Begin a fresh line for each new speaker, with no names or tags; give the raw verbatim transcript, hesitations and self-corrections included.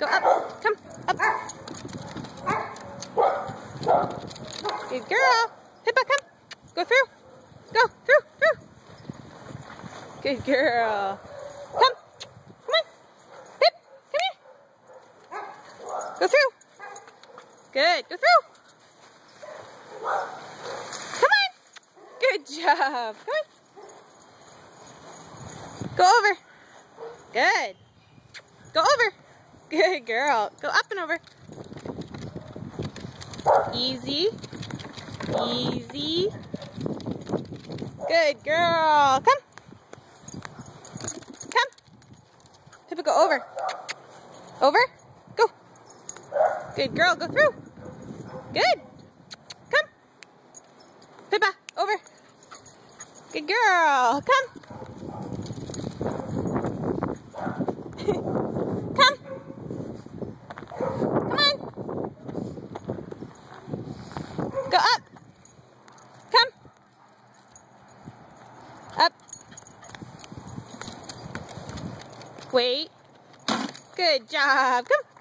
Go up. Come. Up. Good girl. Pippa, come. Go through. Go. Through. Through. Good girl. Come. Come on. Pip. Come here. Go through. Good. Go through. Come on. Good job. Come on. Go over. Good. Go over. Good girl. Go up and over. Easy. Easy. Good girl. Come. Come. Pippa, go over. Over. Go. Good girl. Go through. Good. Come. Pippa, over. Good girl. Come. Come. Come on. Go up. Come. Up. Wait. Good job. Come.